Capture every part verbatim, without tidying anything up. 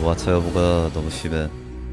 마차 여부가 너무 심해.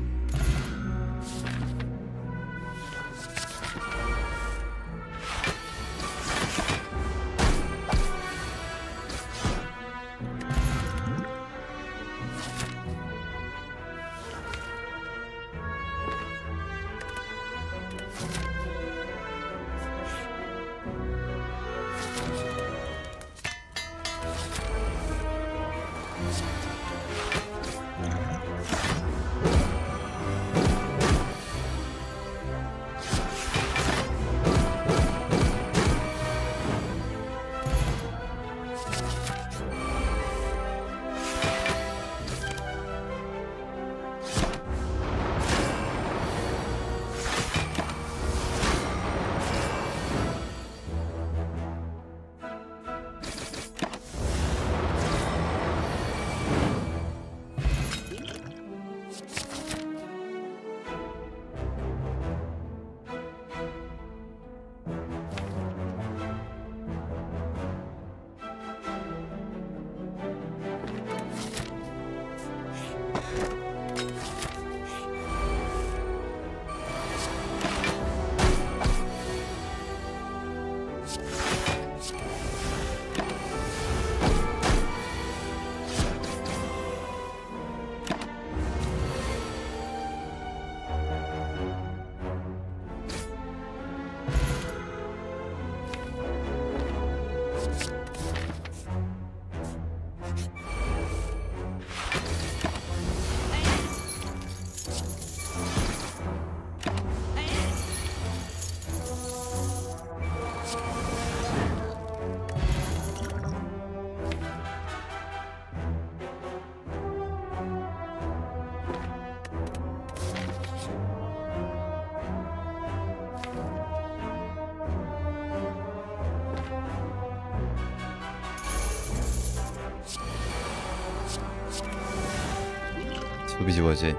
소비지 뭐지?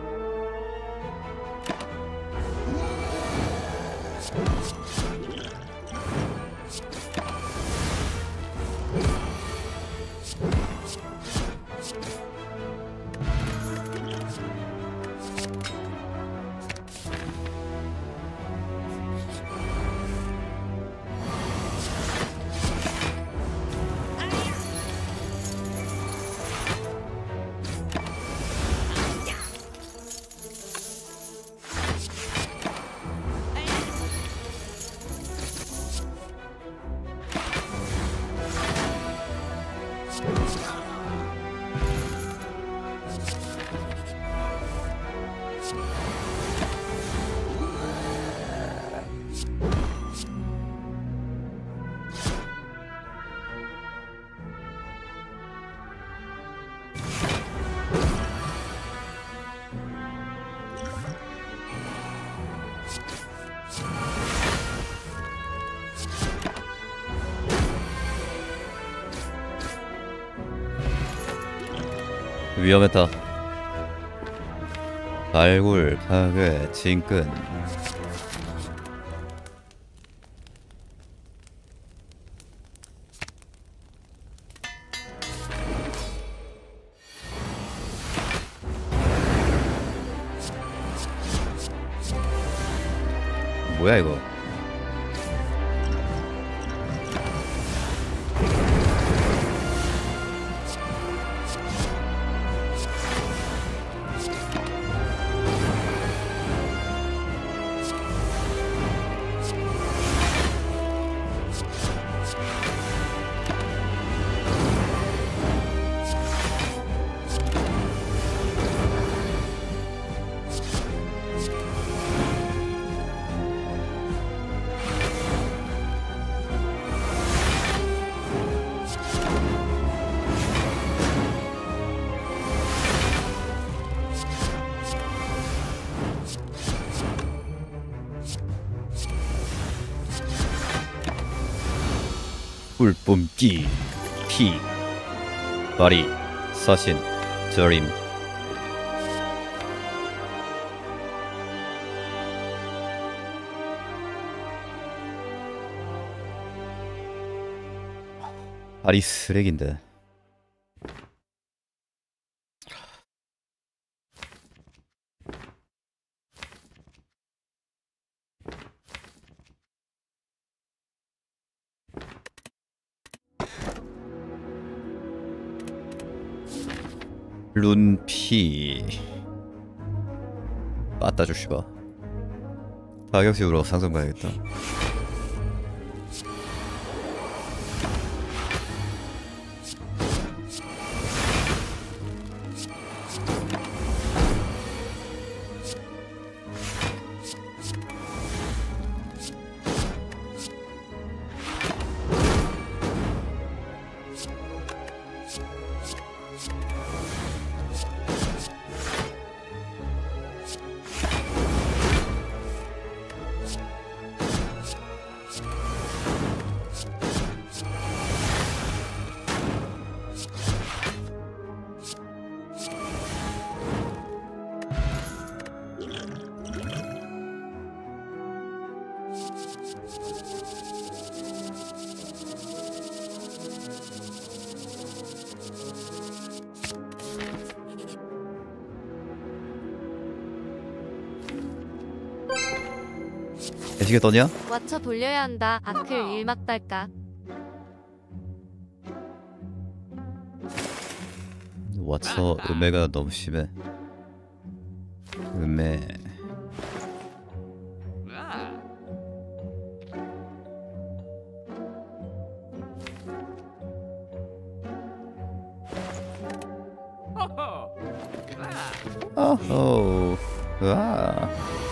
위험했다. 발굴, 파괴, 진끈. 뭐야 이거? 뿔뿜기, 피, 바리, 사신, 저림. 바리 쓰레기인데. 룬피 빠따 주시바. 타격식으로 상성 가야겠다. 애시게 떠냐? 와쳐 돌려야 한다. 아클 일막달까. 와쳐 음해가 너무 심해. 음해. 어허. 와.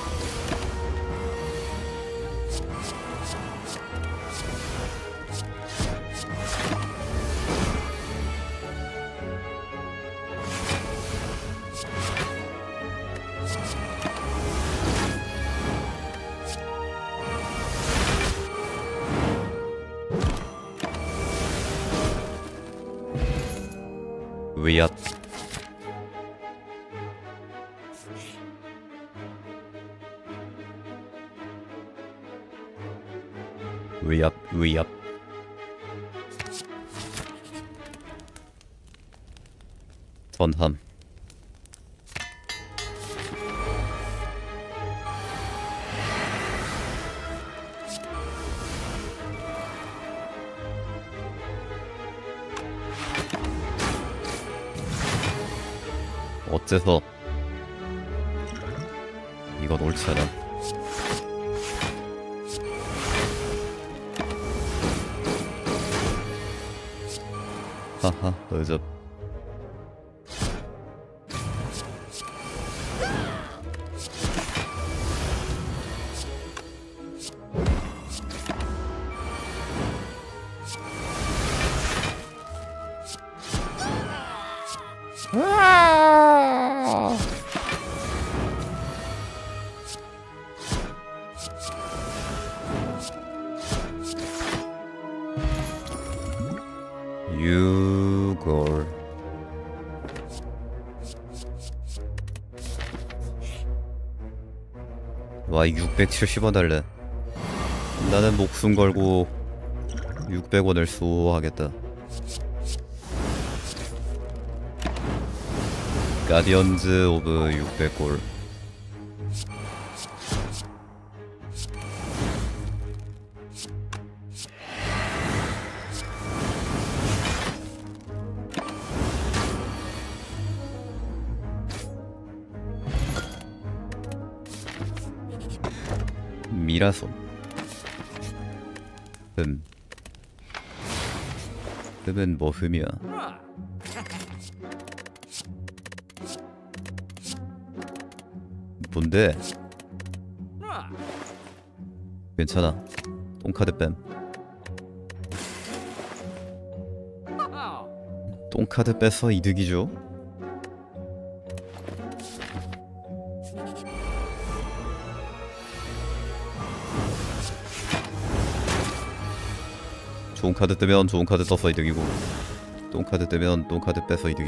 위압. 위압 위압. 전함. 어째서 이건 옳지 않아. 하하, 너저 유골. 와, 육백칠십 원 할래. 나는 목숨 걸고 육백 원을 수호하겠다. 가디언즈 오브 육백 골. 미라손. 흠. 흠은 뭐 흠이야. 뭔데? 괜찮아. 똥카드 뺨. 똥카드 빼서 이득이죠. 좋은 카드 뜨면 좋은 카드 써서 이득이고, 똥카드 뜨면 똥카드 빼서 이득임.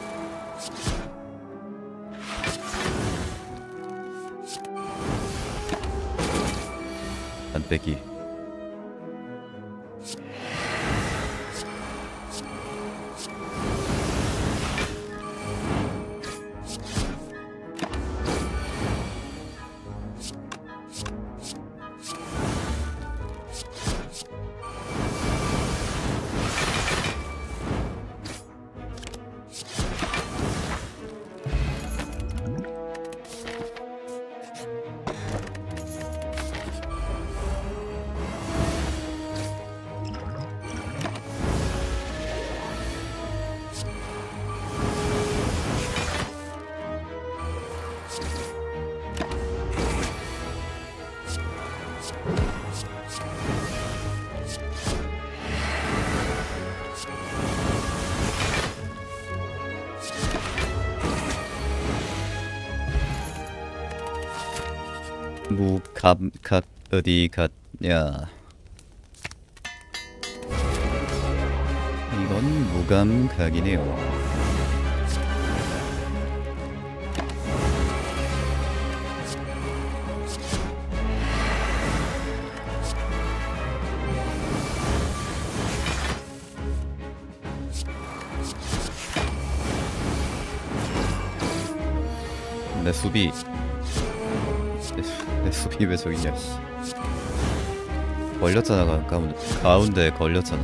안 뺏기. 무감각 어디 갔냐? 이건 무감각이네요. 내 수비 내, 수, 내 수비 왜 저기냐? 걸렸잖아. 가, 가운데, 가운데 걸렸잖아.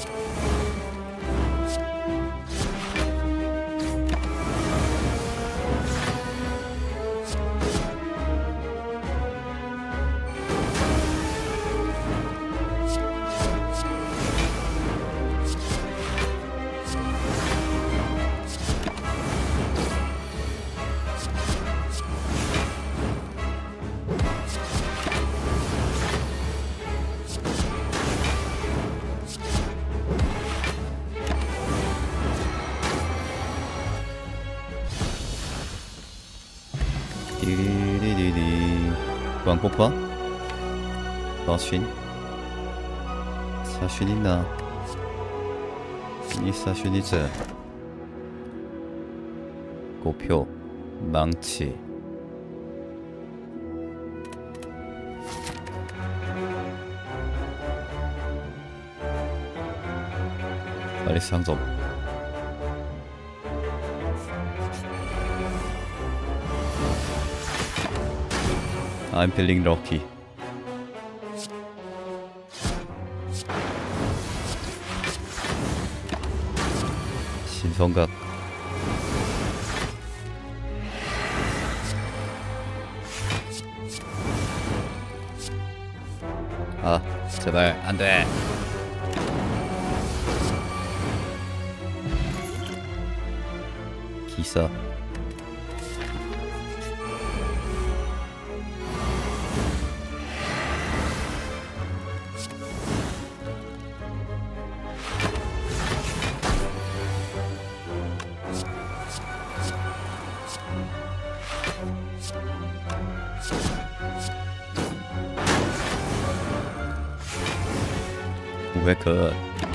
디리리리리 광폭파? 사신? 사신 있나? 이 사신이지. 고표 망치 빨리 상점. I'm feeling lucky. 신성각. 아, 제발 안 돼. 기사. 왜 그?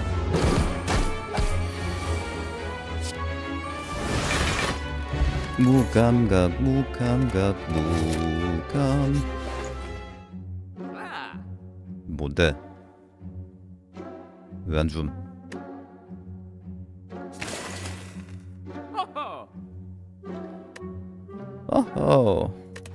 무감각 무감각 무감. 뭔데? 왜 안 줌? 어허.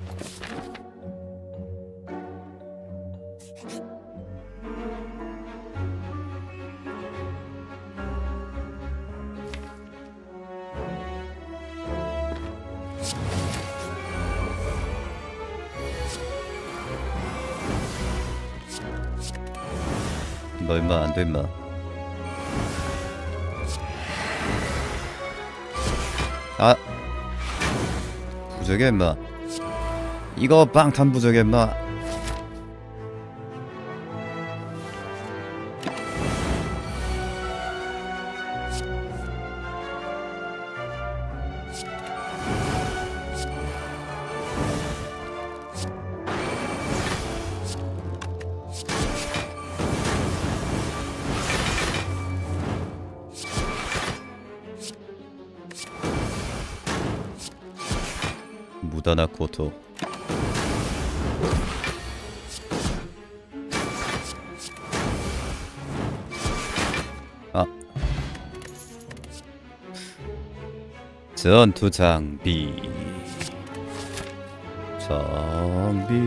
너 임마 안 돼 임마. 아 부적이야 임마. 이거 빵탄 부적이야 임마. 무다나 코토. 아 전투 장비 장비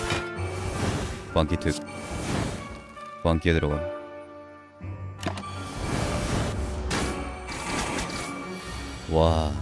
광기 특 광기에 들어가. 와.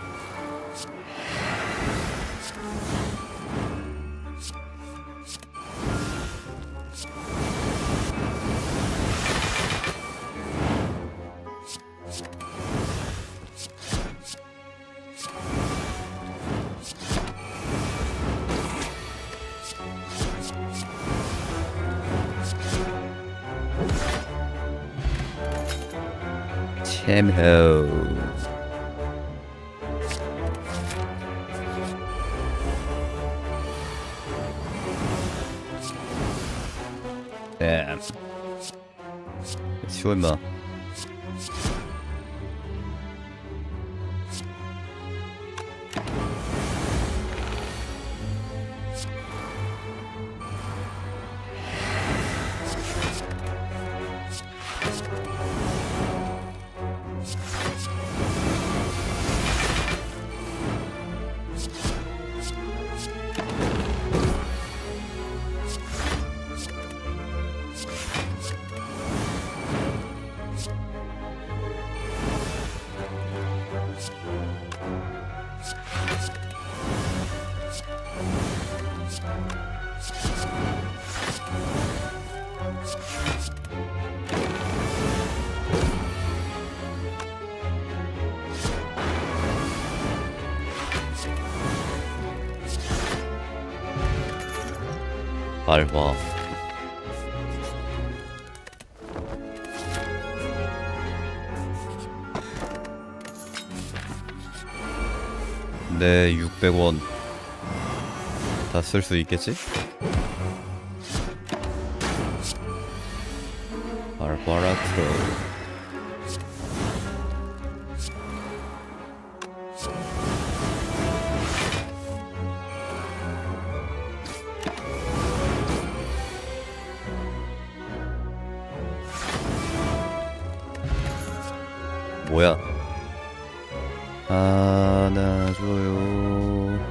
챔호. damn. 쉬워 임마. 발화. 네, 육백 원 다 쓸 수 있겠지? 발바라트. 뭐야? 안아줘요.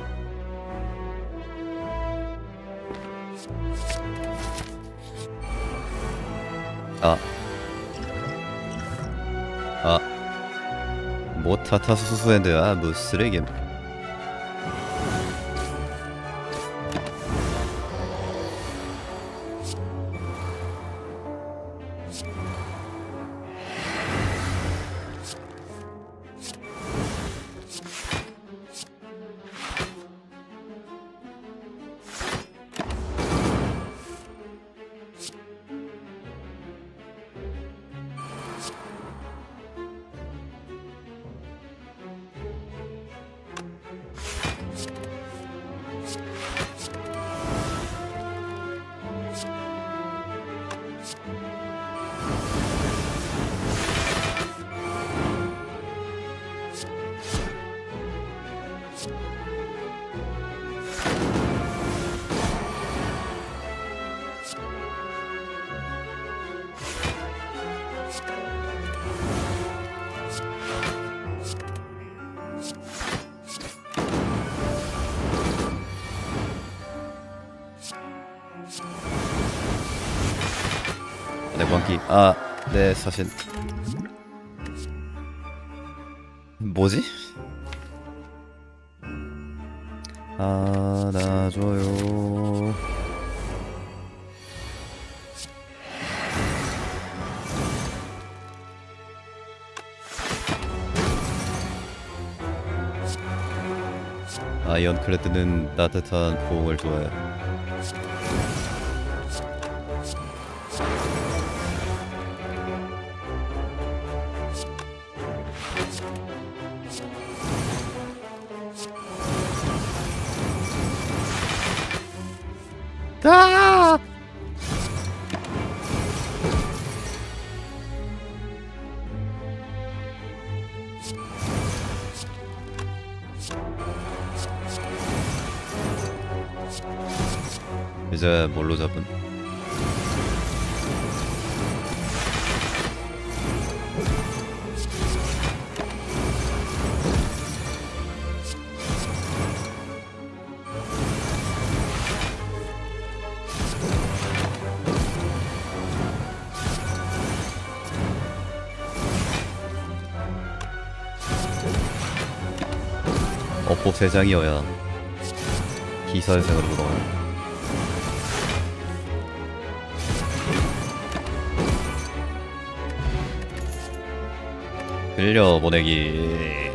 아. 아. 뭐 타타수수했는데 아 뭐 쓰레기. 네, 광기. 아, 네, 사실 뭐지? 안아줘요. 아이언클레드는 따뜻한 포옹을 좋아해. 아! 이제 뭘로 잡은? 업보 세 장이어야 기사회생으로 돌아가요. 흘려보내기.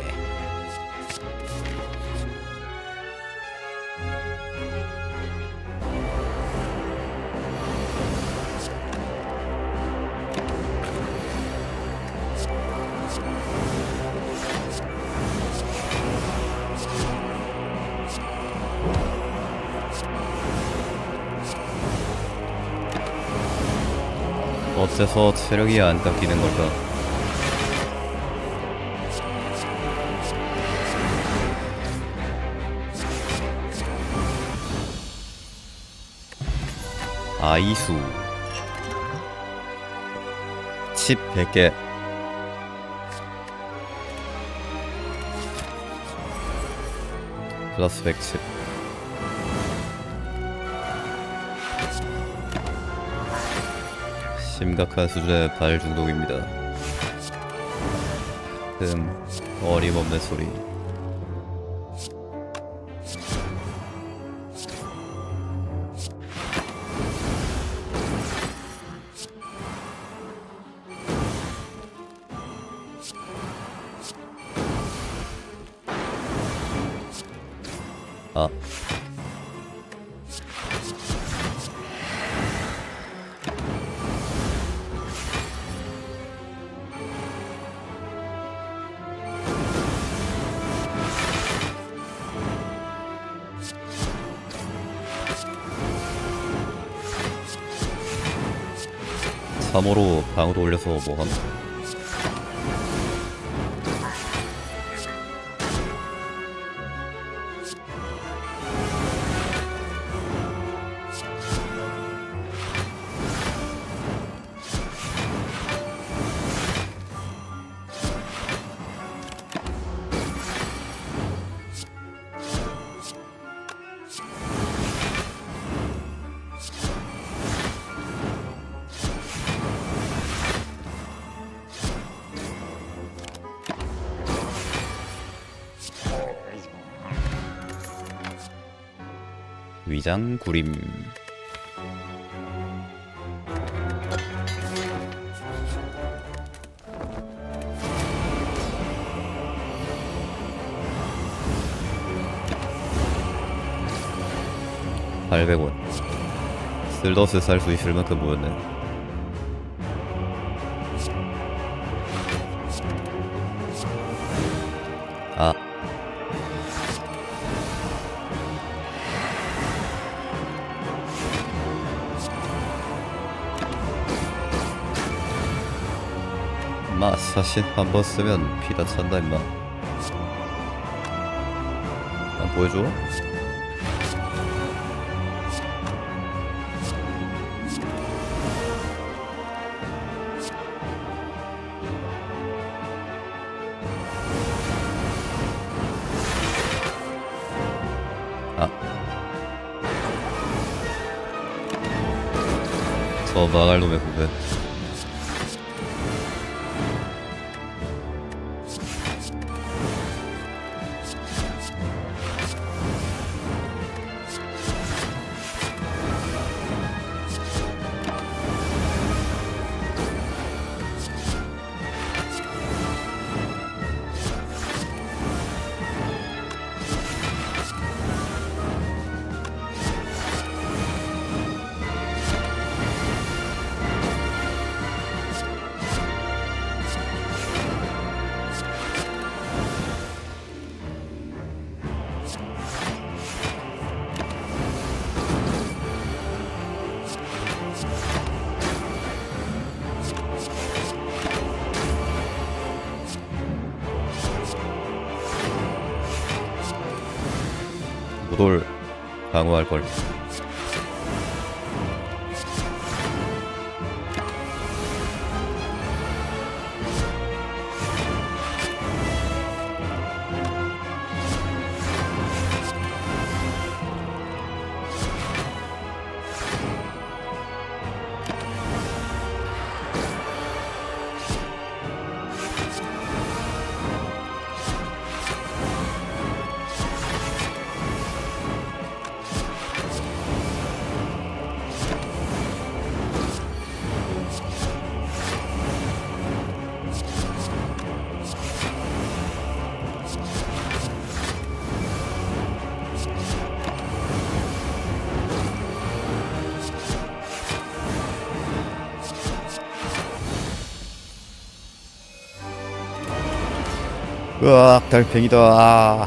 어째서 체력이 안 깎이는 걸까? 아이수 칩 백 개. 플러스 백 칩. 심각한 수준의 발 중독입니다. 음, 어림없는 소리. 아. 삼호로 방으로 올려서 뭐함? 위장 구림. 팔백 원. 슬더스 살 수 있을 만큼 모였네. 아. 마 사신 한번 쓰면 피다 찬다 임마. 안 보여줘? 아. 저 망할 놈의 후배. 무돌 방어할걸. 으악 달팽이다.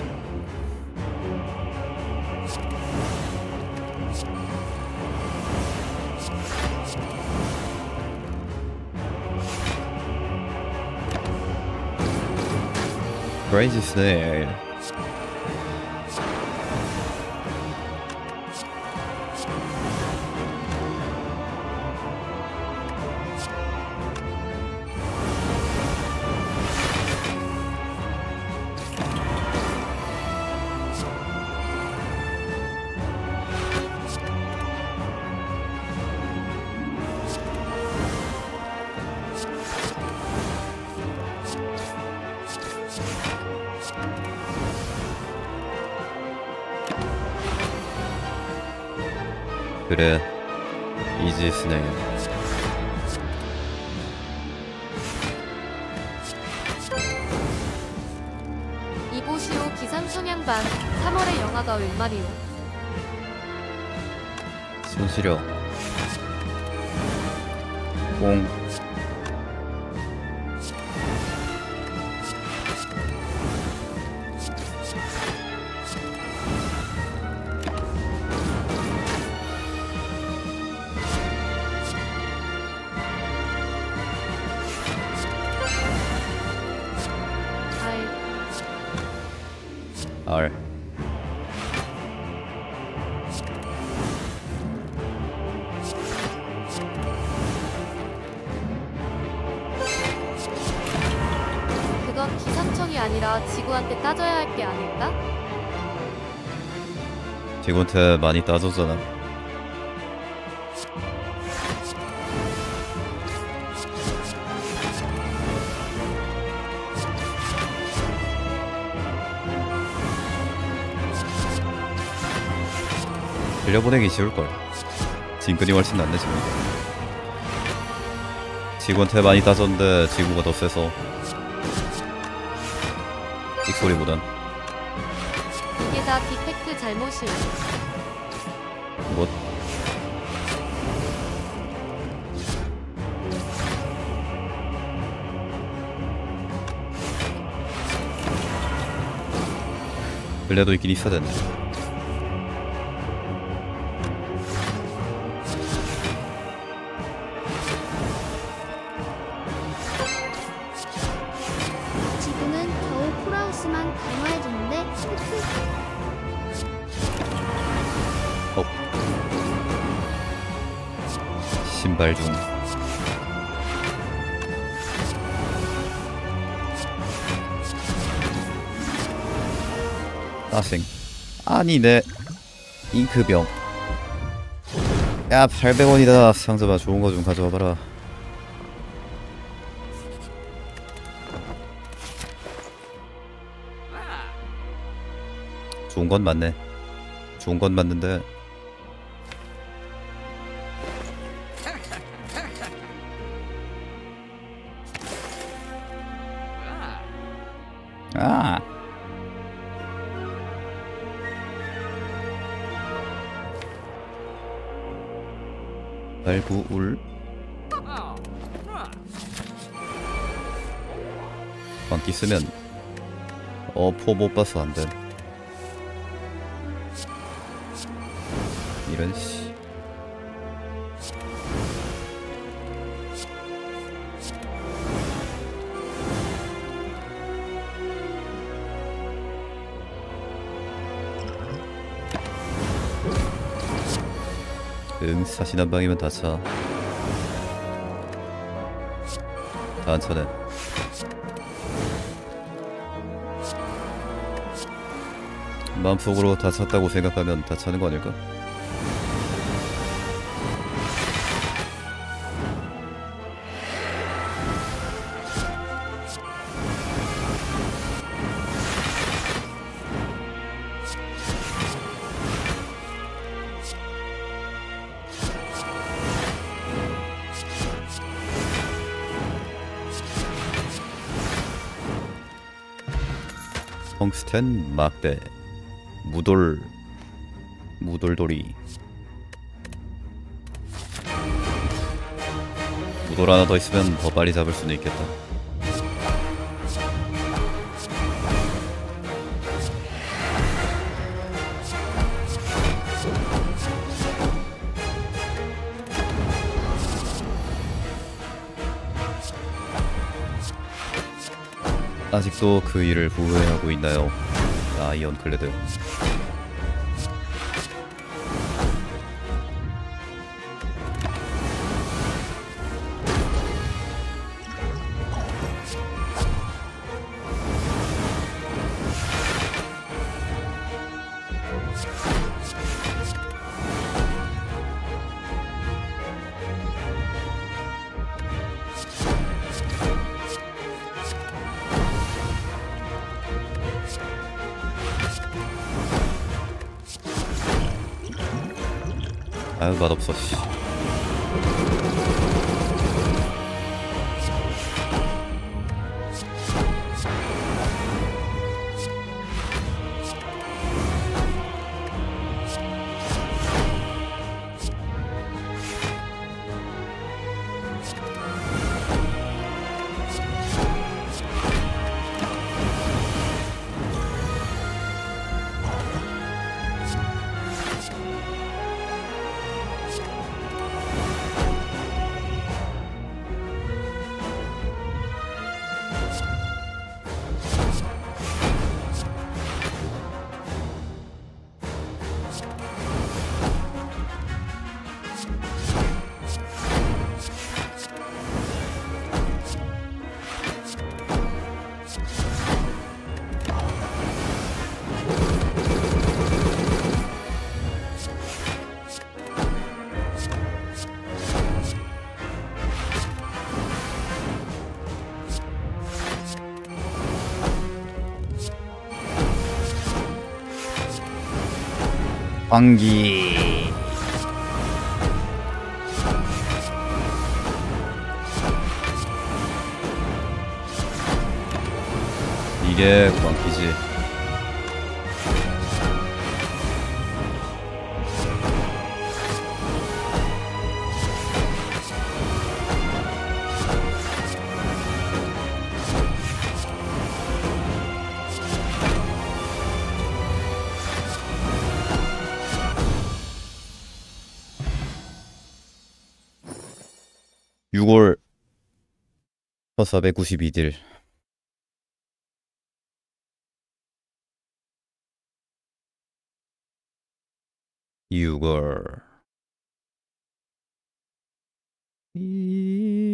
Crazy snail. 그래, 이지 스네일. 이보시오 기상청양반 삼월의 영화가 웬 말이오. 손시려. 공. 알. R. 그건 기상청이 아니라 지구한테 따져야 할 게 아닐까? 지구한테 많이 따졌잖아. 들려보내기 쉬울걸. 진근이 훨씬 낫네 지금. 지구한테 많이 따졌는데 지구가 더 세서 찍소리보단. 이게 다 디펙트 잘못이오. 뭐 그래도 있긴 있어야 되네. 지구는 겨우 쿨하우스만 강화해주는데 흑흑. 어. 신발 중. 나생. 아니 내 잉크병. 야 팔백 원이다. 상점아 좋은 거 좀 가져와 봐라. 좋은 건 맞네. 좋은 건 맞는데 아 발부울 광기 쓰면 어포 못 봐서 안 돼. 이런 씨. 응, 사신 한 방이면 다 차. 다 안 차네. 마음속으로 다 찼다고 생각하면 다 차는 거 아닐까? 텅스텐 막대 무돌 무돌돌이 무돌 하나 더 있으면 더 빨리 잡을 수는 있겠다. 아직도 그 일을 후회하고 있나요? 아이언클레드. 아유 맛없어 씨. 광기. 이게 광기지. 유월 천사백구십이 딜. 유월 이